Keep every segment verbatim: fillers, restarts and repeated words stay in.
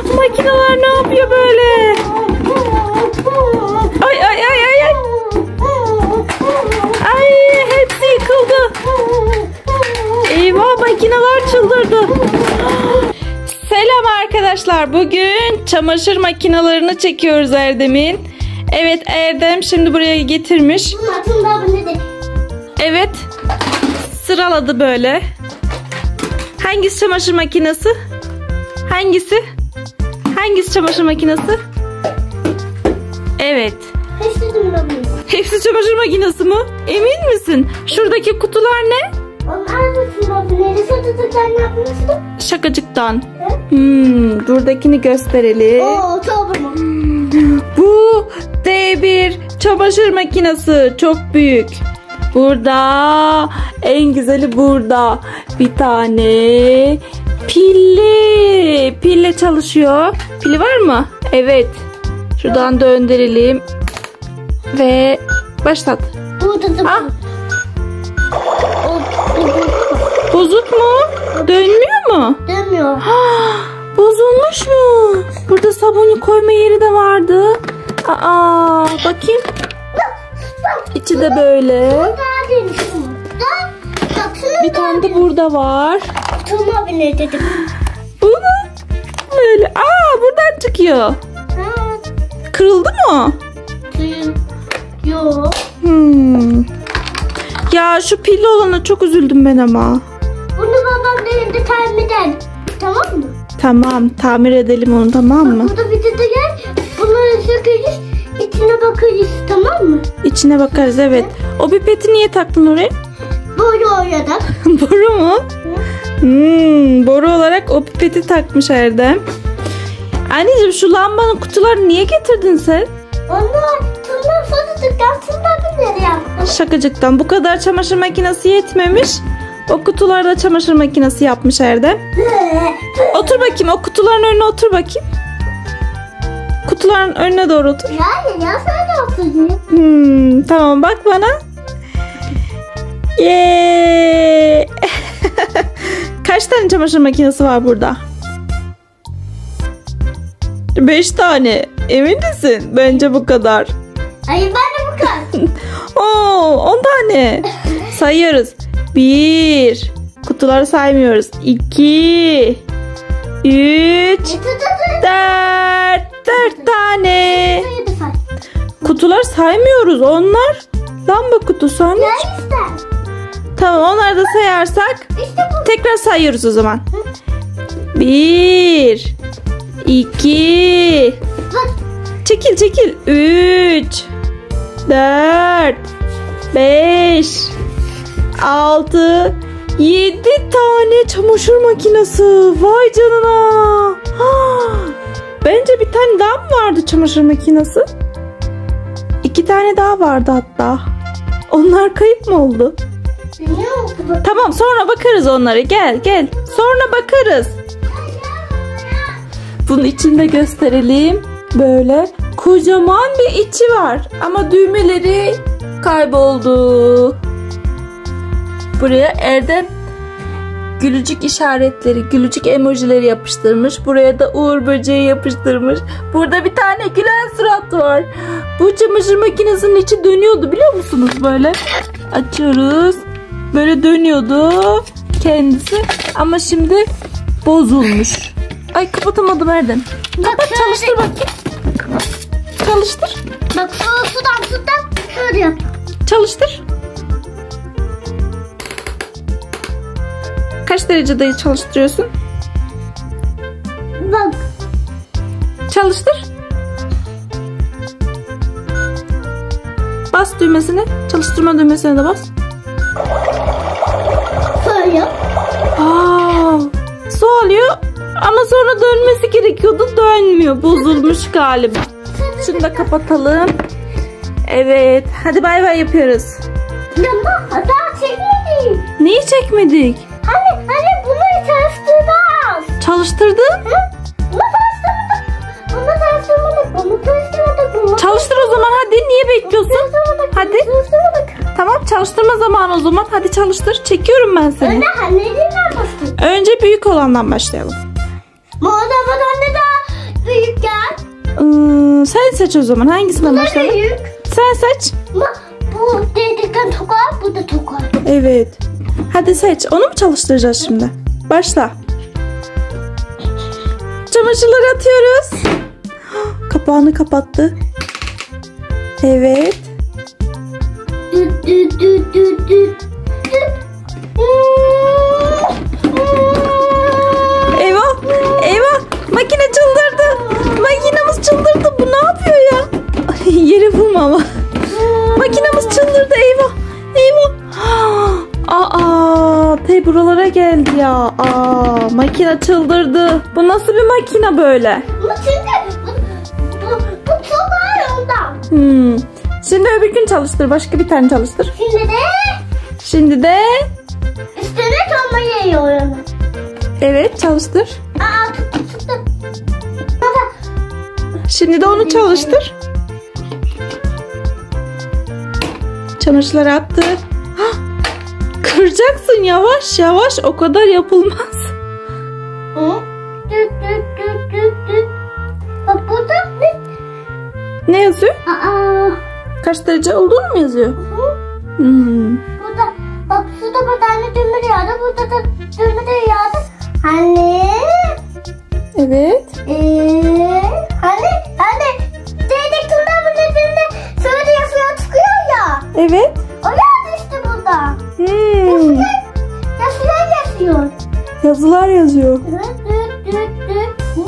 Makineler ne yapıyor böyle? Ay ay ay ay ay. Ay hepsi yıkıldı. Eyvah, makineler çıldırdı. Selam arkadaşlar. Bugün çamaşır makinelerini çekiyoruz Erdem'in. Evet, Erdem şimdi buraya getirmiş. Evet. Sıraladı böyle. Hangisi çamaşır makinesi? Hangisi? Hangisi çamaşır makinesi? Evet. Hepsi çamaşır makinesi mi? Emin misin? Şuradaki kutular ne? Onlar da sınavları satacaklar, ne yapmıştı? Şakacıktan. Hmm, buradakini gösterelim. Oo, tamam. Bu D bir çamaşır makinesi. Çok büyük. Burada. En güzeli burada. Bir tane pilli. Pille çalışıyor. Pili var mı? Evet. Şuradan döndürelim. Ve başlat. Burada da ah. Bozuk mu? Dönmüyor mu? Dönmüyor. Bozulmuş mu? Burada sabunu koyma yeri de vardı. Aa, bakayım. İçi de böyle. Bir tane de burada var. Tutma bile dedim. Bu da böyle. Aa, buradan çıkıyor. Kırıldı mı? Yok. Hmm. Ya şu pilli olana çok üzüldüm ben ama. Bunu babam elinde tamir eder. Tamam mı? Tamam, tamir edelim onu, tamam mı? Burada bir de gel. Bunları sökeriz. İçine bakarız, tamam mı? İçine bakarız, evet. O pipeti niye taktın oraya? Boru orada. Boru mu? Hmm, boru olarak o pipeti takmış Erdem. Anneciğim, şu lambanın kutularını niye getirdin sen? Onlar tırnak satacaklar. Tırnak nereye yaptın? Şakacıktan. Bu kadar çamaşır makinesi yetmemiş. O kutularda çamaşır makinesi yapmış Erdem. Otur bakayım. O kutuların önüne otur bakayım. Kutuların önüne doğru otur. Ya ya sen de oturdun. Hmm, tamam, bak bana. Yeee. Kaç tane çamaşır makinesi var burada? Beş tane. Emin misin? Bence bu kadar. Ay ben de bu kadar. Oo, on tane. Sayıyoruz. Bir. Kutuları saymıyoruz. İki. Üç. Dört. Dört tane. Kutular saymıyoruz. Onlar lamba kutusu. Ya işte. Tamam, onları da sayarsak İşte bu. tekrar sayıyoruz o zaman. Bir. İki. Çekil çekil. Üç. Dört. Beş. Altı. Yedi tane çamaşır makinesi. Vay canına. Bence bir tane daha mı vardı çamaşır makinesi? İki tane daha vardı hatta. Onlar kayıp mı oldu? Bilmiyorum. Tamam, sonra bakarız onlara. Gel gel. Sonra bakarız. Bunun içini de gösterelim. Böyle kocaman bir içi var. Ama düğmeleri kayboldu. Buraya Erdem gülücük işaretleri, gülücük emojileri yapıştırmış. Buraya da uğur böceği yapıştırmış. Burada bir tane gülen surat var. Bu çamaşır makinesinin içi dönüyordu, biliyor musunuz böyle? Açıyoruz. Böyle dönüyordu kendisi. Ama şimdi bozulmuş. Ay, kapatamadım Erdem. Kapat, çalıştır bakayım. Çalıştır. Bak su, sudan sudan şöyle yap. Çalıştır. Kaç derecede çalıştırıyorsun? Bak. Çalıştır. Bas düğmesine. Çalıştırma düğmesine de bas. Şöyle yap. Aa, su alıyor ama sonra dönmesi gerekiyordu. Dönmüyor. Bozulmuş galiba. Şunu da kapatalım. Evet. Hadi bay bay yapıyoruz. Ama daha çekmedik. Neyi çekmedik? Hani hani bunu çalıştıracağız. Çalıştırdın. Hı? Bunu çalıştırmadık. Bunu çalıştırmadık. Bunu çalıştırmadık. Bunu Çalıştır o zaman, hadi. Niye bekliyorsun? çalıştırmadık. Hadi. Çalıştırmadık. Tamam, çalıştırma zamanı o zaman. Hadi çalıştır. Çekiyorum ben seni. Önce anneciğinden başlayalım. Önce büyük olandan başlayalım. Bu arada bak anne daha Hmm, sen seç o zaman. Hangisinden başlayalım? Büyük. Sen seç. Ama bu dedikten tokar, bu da tokar. Evet. Hadi seç. Onu mu çalıştıracağız şimdi? Başla. Çamaşırları atıyoruz. Kapağını kapattı. Evet. Düt düt düt düt düt. Eyvah. Eyvah. Makine çıldırdı. Makinemiz çıldırdı. Bu ne yapıyor ya? Ay, yeri bulma ama. Makinemiz çıldırdı. Eyvah. Eyvah. Aa, te buralara geldi ya. Aa, makine çıldırdı. Bu nasıl bir makine böyle? Bu çünkü bu, bu, bu tokar ondan. Hmm. Şimdi öbür gün çalıştır. Başka bir tane çalıştır. Şimdi de Şimdi de üstüne tombayı yiyorum. evet çalıştır. Aa tuttu tuttu. Baba. Şimdi de onu çalıştır. Çamaşırları attı. Hah! Kıracaksın yavaş yavaş. O kadar yapılmaz. Hı? Düt düt düt düt düt. Bak burada ne? Ne yazıyor? Aa. Kaç derece olduğunu mu yazıyor? Hı? Hmm. Burada bak şurada bir tane düğme yağdı. Burada da düğme de yağdı. Hani? Evet. Eee? Hani? Hani? Dedektifler bunun üzerinde şöyle yazıyor çıkıyor ya. Evet. O yağdı işte burada. Hmm. Yazıyor yazıyor. Yazılar yazıyor. Düt düt düt düt.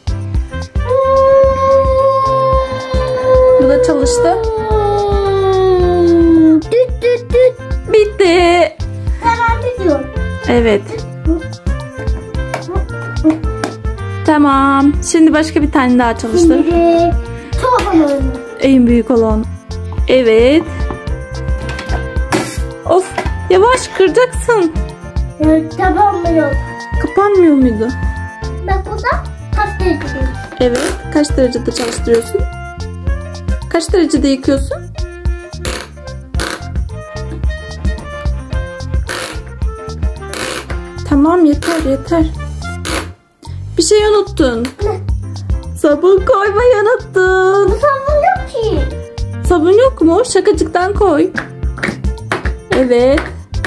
Bu da çalıştı. Düt düt düt. Bitti. Hemen bitiyor. Evet. Tamam. Şimdi başka bir tane daha çalıştır. Şimdi çok önemli. En büyük olan. Evet. Of. Yavaş kıracaksın. Evet, tamam mı yok? Kapanmıyor muydu? Bak burada kaç derece? Evet. Kaç derecede çalıştırıyorsun? Kaç derecede yıkıyorsun? Tamam yeter yeter. Bir şey unuttun. Ne? Sabun koymayı unuttun. Bu sabun yok ki. Sabun yok mu? Şakacıktan koy. Evet.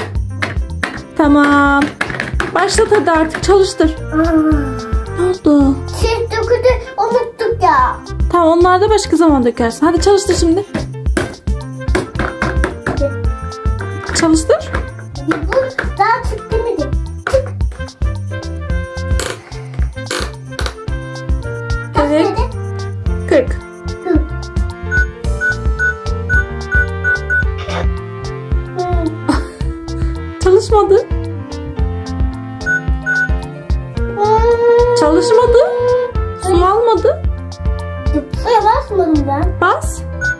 Tamam. Başlat hadi artık çalıştır. Aa, Ne oldu? şey döküldü unuttuk ya. Tamam onlar da başka zaman dökersin. Hadi çalıştır şimdi. Çalıştır. Bu daha çıktı mıydı? Çık. Kaç Evet. dedi? kırk. Hı. Hı. Çalışmadı. Çalışmadı. Su almadı. Suya basmadım ben. Bas.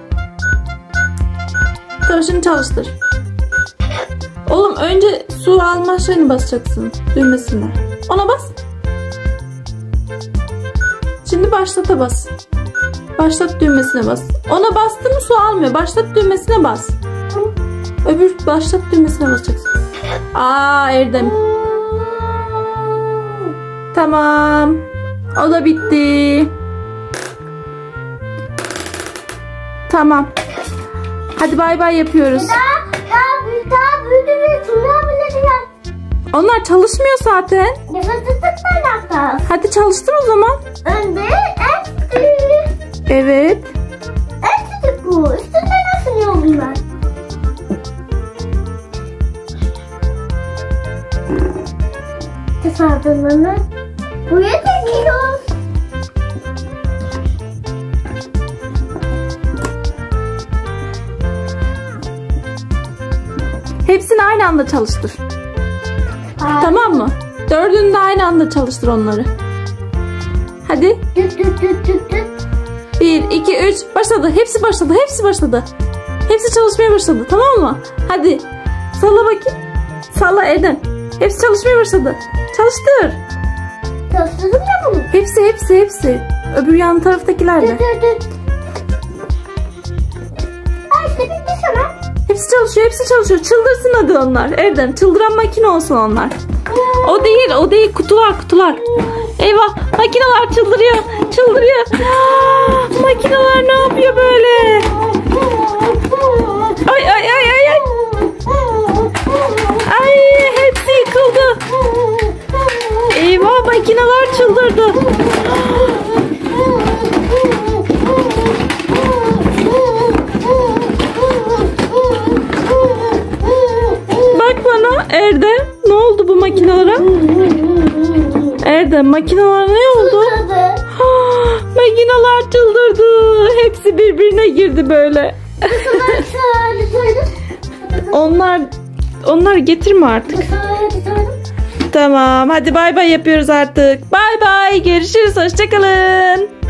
Tamam şimdi çalıştır. Oğlum önce su alma şeyini basacaksın. Düğmesine. Ona bas. Şimdi başlata bas. Başlat düğmesine bas. Ona bastın mı su almıyor. Başlat düğmesine bas. Öbür başlat düğmesine basacaksın. Aa Erdem. Tamam. O da bitti. Tamam. Hadi bay bay yapıyoruz. Daha, daha büyük, daha büyüdü. Şunlar bile biraz. Onlar çalışmıyor zaten. Nefesizlikten yapacağız. Hadi çalıştır o zaman. Önde en küçük. Evet. En küçük bu. Üstünde nasıl yiyor bunlar? Tesadüflerine buraya çekiyoruz. Hepsini aynı anda çalıştır. Aa, Tamam mı? Dördünü de aynı anda çalıştır onları. Hadi. Düt düt düt düt düt. Bir, iki, üç. Başladı. Hepsi başladı. Hepsi başladı. Hepsi çalışmaya başladı. Tamam mı? Hadi. Salla bakayım. Salla Erdem. Hepsi çalışmaya başladı. Çalıştır. Çalıştırdın ya bunu. Hepsi hepsi hepsi. Öbür yan taraftakiler de. Düt düt düt. Ay işte bitti sana. Hepsi çalışıyor. Hepsi çalışıyor. Çıldırsın hadi onlar. Erdem çıldıran makine olsun onlar. O değil o değil. Kutular kutular. Eyvah makineler çıldırıyor. Çıldırıyor. Aa, makineler ne yapıyor böyle? Ay ay ay ay ay. Ay hepsi yıkıldı. Eyvah makineler çıldırdı. Bak bana Erdem, ne oldu bu makinelere? Erdem makineler ne oldu? Makineler çıldırdı. Hepsi birbirine girdi böyle. onlar onlar getirme artık. Tamam hadi bay bay yapıyoruz artık. Bay bay, görüşürüz, hoşça kalın.